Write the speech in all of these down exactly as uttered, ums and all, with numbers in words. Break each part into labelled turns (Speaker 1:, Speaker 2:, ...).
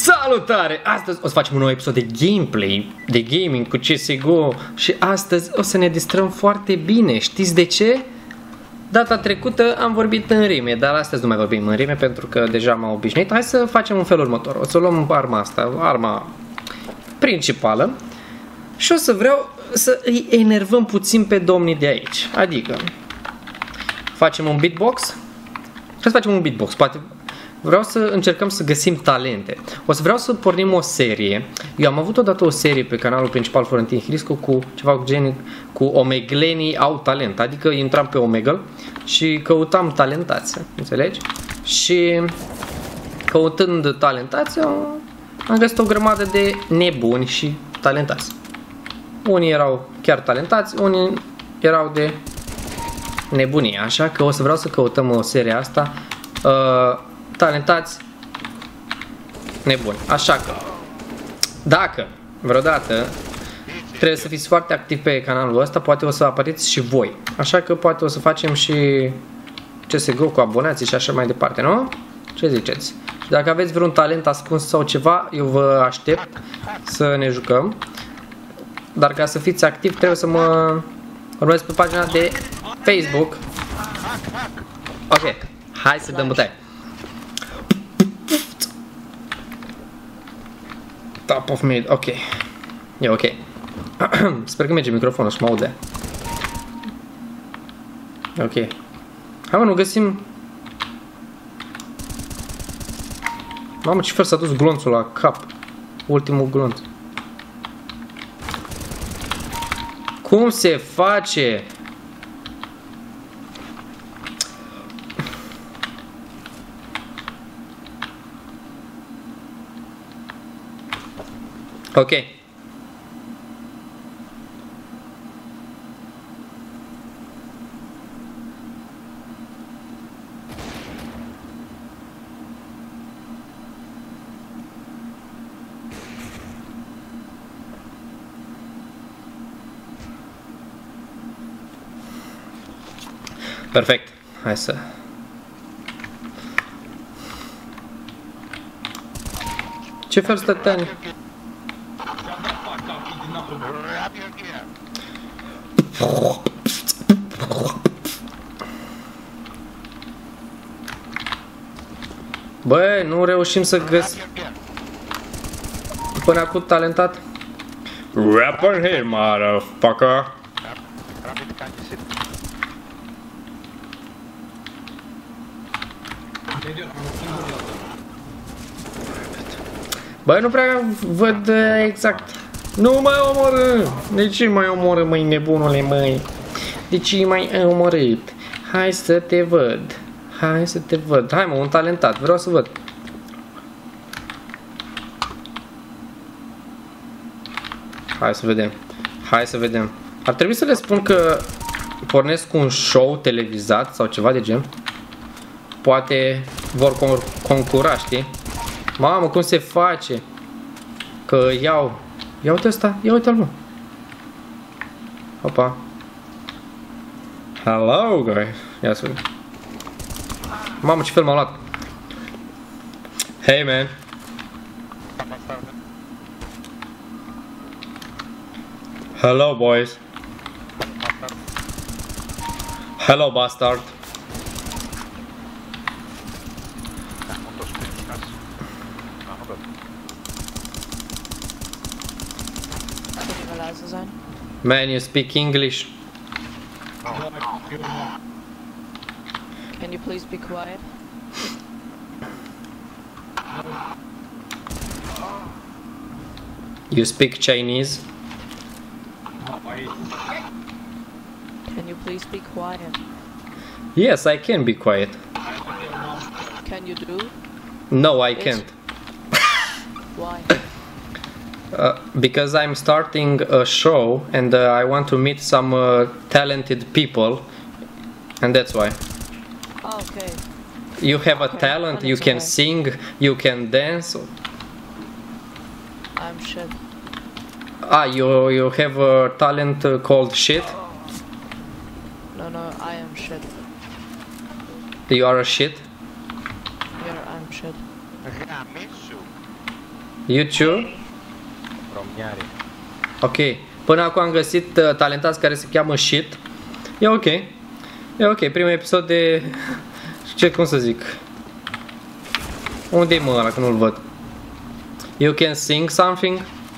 Speaker 1: Salutare! Astăzi o să facem un nou episod de gameplay, de gaming cu C S G O și astăzi o să ne distrăm foarte bine. Știți de ce? Data trecută am vorbit în rime, dar astăzi nu mai vorbim în rime pentru că deja m-am obișnuit. Hai să facem un felul următor. O să luăm arma asta, arma principală și o să vreau să îi enervăm puțin pe domnii de aici. Adică facem un beatbox. Hai să facem un beatbox, poate. Vreau să încercăm să găsim talente. O să vreau să pornim o serie. Eu am avut odată o serie pe canalul principal Florentin Hriscu cu ceva cu genul cu omeglenii au talent. Adică intram pe Omegle și căutam talentați. Înțelegi? Și căutând talentați am găsit o grămadă de nebuni și talentați. Unii erau chiar talentați, unii erau de nebunie. Așa că o să vreau să căutăm o serie asta. Uh, talentați nebuni. Așa că dacă vreodată trebuie să fiți foarte activi pe canalul ăsta, poate o să apăreți și voi. Așa că poate o să facem și C S G O cu abonații și așa mai departe, nu? Ce ziceți? Și dacă aveți vreun talent ascuns sau ceva, eu vă aștept să ne jucăm. Dar ca să fiți activi trebuie să mă urmăriți pe pagina de Facebook. Ok, hai să dăm bătaie. Top of mid, ok. E ok. Sper că merge microfonul și mă aude. Ok. Hai mă, nu găsim. Mamă, ce fel s-a dus glonțul la cap. Ultimul glonț. Cum se face? Ok. Perfect. Hai să... Ce fel stăteani? Băi, nu reușim să găsim până acum talentat. Rapper here, motherfucker. Băi, nu prea văd exact. Nu mai omorâ! De ce mai omorâ, măi, nebunule, măi? De ce mai omorât? Hai să te văd. Hai să te văd. Hai mă, un talentat. Vreau să văd. Hai să vedem. Hai să vedem. Ar trebui să le spun că pornesc un show televizat sau ceva de gen. Poate vor concura, știi? Mamă, cum se face? Că iau... Ia uite ăsta, ia uite-l, mă. Opa. Hello, guys. Ia să vedem. Mamă, ce fel m-am luat. Hey, man. Hello, boys. Hello, bastard. Man, you speak English.
Speaker 2: Can you please be quiet?
Speaker 1: You speak Chinese?
Speaker 2: Can you please be quiet?
Speaker 1: Yes, I can be quiet.
Speaker 2: Can you do?
Speaker 1: No, I can't.
Speaker 2: Why?
Speaker 1: Uh, because I'm starting a show and uh, I want to meet some uh, talented people, and that's why.
Speaker 2: Oh, okay.
Speaker 1: You have a
Speaker 2: Okay,
Speaker 1: talent,
Speaker 2: then
Speaker 1: you
Speaker 2: it's
Speaker 1: can
Speaker 2: okay.
Speaker 1: sing, you can dance.
Speaker 2: I'm shit.
Speaker 1: Ah, you you have a talent uh, called shit?
Speaker 2: No, no, I am shit.
Speaker 1: You are a shit?
Speaker 2: Here, I'm shit.
Speaker 1: YouTube?
Speaker 3: Româniare.
Speaker 1: Ok. Până acum am găsit uh, talentați care se cheamă Shit. E ok. E ok. Primul episod de... Ce, cum să zic? Unde e mă ăla, că nu-l văd? You can sing something?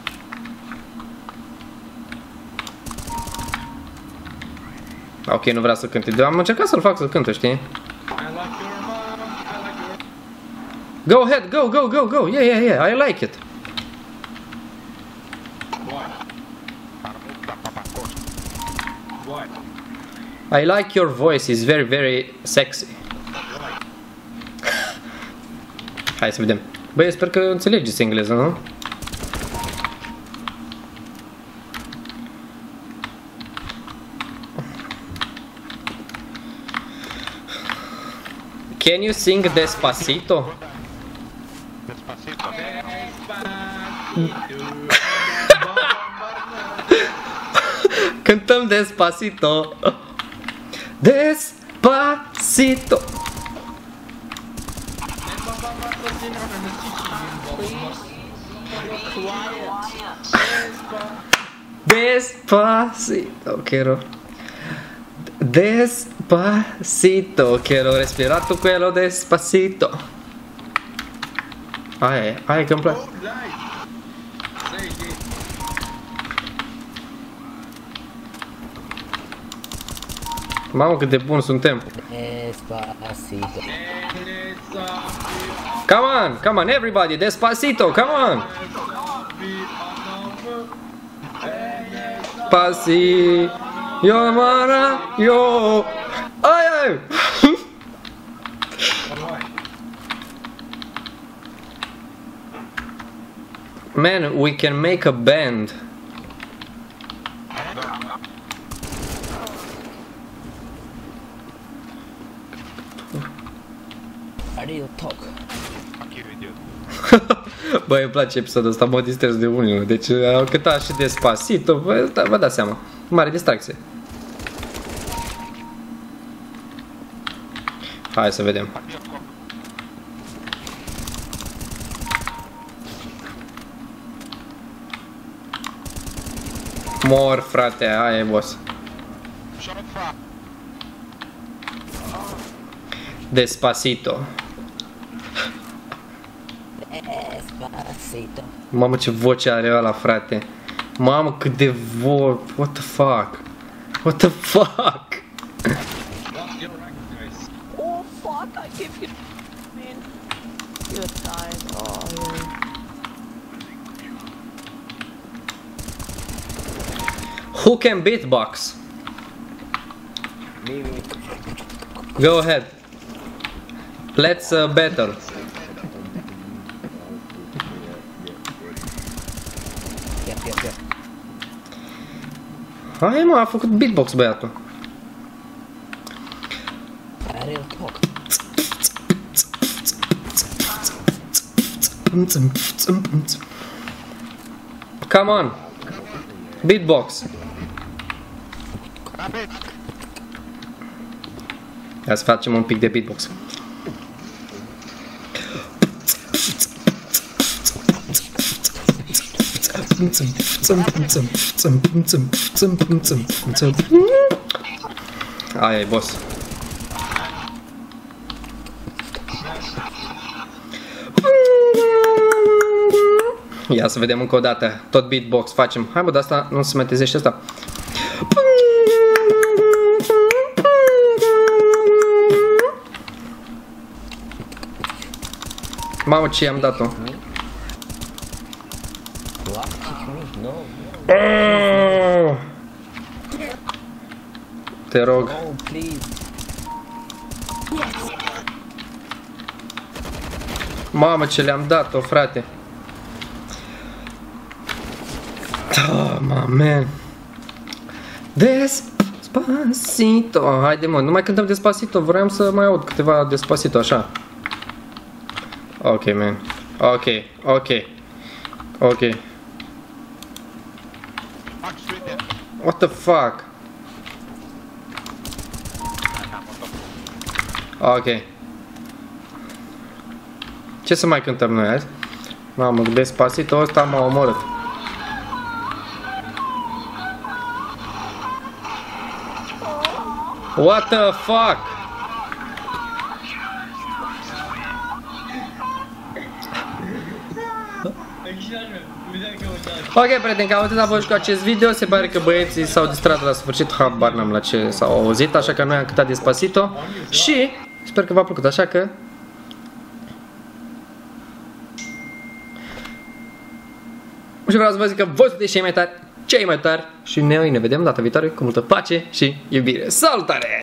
Speaker 1: Ok, nu vrea să cânte. Am încercat să-l fac să cântă, știi? Go ahead, go, go, go, go. Yeah, yeah, yeah, I like it. I like your voice, it's very, very sexy. Hai să vedem. Băi, sper că înțelegeți engleză, nu? Can you sing Despacito?
Speaker 3: Despacito.
Speaker 1: Cântăm Despacito. Despacito. Despacito, quiero. Despacito, quiero respirar tu pelo despacito. Aia, aia că-mi place. Mamă, cât de bun suntem.
Speaker 4: Despacito.
Speaker 1: Come on, come on, everybody, Despacito, come on. Pasi, yo mara, yo. Ai, ai. Man, we can make a band.
Speaker 4: Are you talk?
Speaker 1: Băi, îmi place episodul ăsta, mă distrez de unul. Deci au cântat și Despacito, vă, da, vă dați seama. Mare distracție. Hai să vedem. Mor, frate, aia e boss. Despacito.
Speaker 4: Despacito.
Speaker 1: Mamă, ce voce are ăla, frate. Mamă, cât de vor... What the fuck? What the fuck?
Speaker 2: Oh fuck, I give you man. You're dying. Oh yeah.
Speaker 1: Who can beatbox? Go ahead. Let's uh, battle.
Speaker 4: Yep, yep, yep.
Speaker 1: Hai mă, a făcut beatbox băiatul.
Speaker 4: Are you talk?
Speaker 1: Come on. Beatbox. Ia să facem un pic de beatbox. Aia e, boss. Ia să vedem încă o dată. Tot beatbox facem. Hai bă, de asta nu se mai trezește asta. Mamă, ce i-am dat-o.
Speaker 4: What? Kick me? No.
Speaker 1: Te rog.
Speaker 4: Oh, please.
Speaker 1: Mamă, ce le-am dat-o, frate. Oh, man. Despacito. Haide, mă, nu mai cântăm Despacito. Vreau să mai aud câteva Despacito, așa. Ok, man. Ok, ok. Ok. What the fuck? Ok. Ce să mai cântăm noi azi? Mamă, Despacito ăsta m-a omorât. What the fuck? Ok, prieteni, cam atât a fost cu acest video. Se pare că băieții s-au distrat la sfârșit. Habar n-am la ce s-au auzit. Așa că noi am cântat Despacito. Și sper că v-a plăcut. Așa că și vreau să vă zic că voi sunteți cei mai tari, cei mai tari. Și noi ne vedem data viitoare cu multă pace și iubire. Salutare!